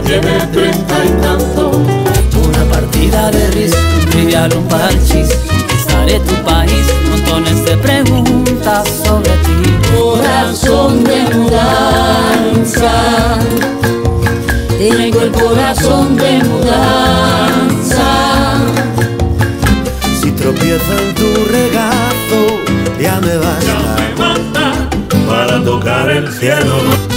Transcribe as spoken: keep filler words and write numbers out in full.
tiene treinta y tanto. Una partida de risco, un trivial, un parchís. Conquistaré tu país, montones de preguntas sobre ti. Corazón de mudanza, tengo el corazón de mudanza. Si tropiezo en tu regazo, ya me basta, ya me basta para tocar el cielo.